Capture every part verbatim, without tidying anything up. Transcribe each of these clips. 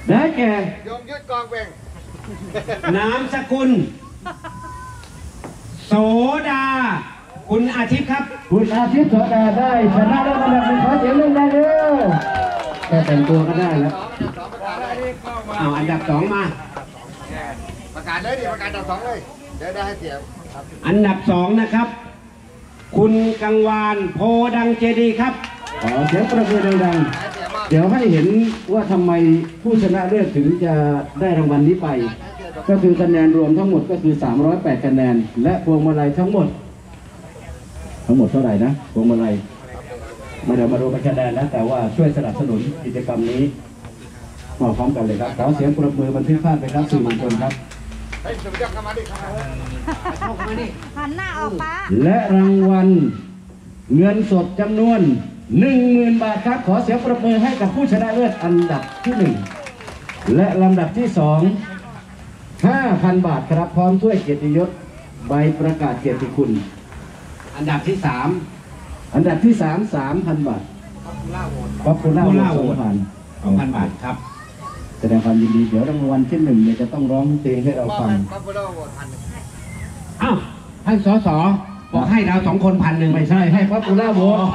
ได้แก่ยงยุทธกองเวงนามสกุลโสดาคุณอาทิตย์ครับคุณอาทิตย์โสดาได้ชนะได้อันดับหนึ่งขอเสียงดังๆเร็วแค่แต่งตัวก็ได้แล้วเอาอันดับสองมาประกาศเลยดิประกาศอันดับสองเลยเดี๋ยวได้ให้เสียงอันดับสองนะครับ คุณกังวานโพดังเจดีครับขอเสียงประมือดังๆเดี๋ยวให้เห็นว่าทำไมผู้ชนะเลิศถึงจะได้รางวัลนี้ไปก็คือคะแนนรวมทั้งหมดก็คือสามร้อยแปดคะแนนและพวงมาลัยทั้งหมดทั้งหมดเท่าไหร่นะพวงมาลัยไม่ได้มาดูเป็นคะแนนนะแต่ว่าช่วยสนับสนุนกิจกรรมนี้มาพร้อมกันเลยครับขอเสียงปรบมือบันทึกภาพไปครับสื่อมวลชนครับเฮ้ยสุดยอดเข้ามาดิเข้ามาดิหันหน้าออกฟ้าและรางวัลเงินสดจำนวนหนึ่งหมื่นบาทครับขอเสียงปรบมือให้กับผู้ชนะเลิศอันดับที่หนึ่งและลำดับที่สองห้าพันบาทครับพร้อมถ้วยเกียรติยศใบประกาศเกียรติคุณอันดับที่สามอันดับที่สามสามพันบาทป๊อปปูล่าโหวตสองพันสองพันบาทครับแสดงความยินดีเดี๋ยวรางวัลที่หนึ่งเนี่ยจะต้องร้องเพลงให้เราฟังอ้าวท่านสสบอกให้เราสองคนพันหนึ่งไม่ใช่ให้ป๊อปปูล่าโหวต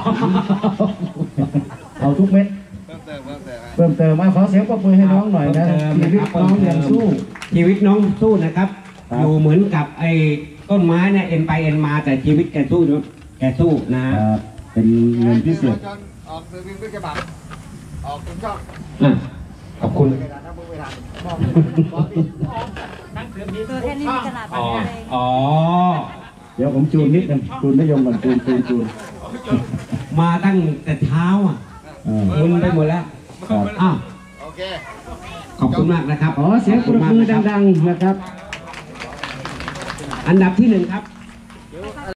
เอาทุกเม็ดเพิ่มเติมมาขอเสียงปรบมือให้น้องหน่อยนะชีวิตน้องยังสู้ชีวิตน้องสู้นะครับอยู่เหมือนกับไอ้ต้นไม้เนี่ยเอ็นไปเอ็นมาแต่ชีวิตแกสู้แกสู้นะเป็นเงินพิเศษออกซื้อวิ่งด้วยกระบะออกถึงช่องขอบคุณตัวแค่นี้มีขนาดนี้เลยอ๋อเดี๋ยวผมจูนนิดนึงจูนนโยมก่อนจูนจูนจูนมาตั้งแต่เท้าอ่ะมึนไปหมดแล้วอ้าวโอเคขอบคุณมากนะครับขอเสียงปรบมือดังๆนะครับอันดับที่หนึ่งครับ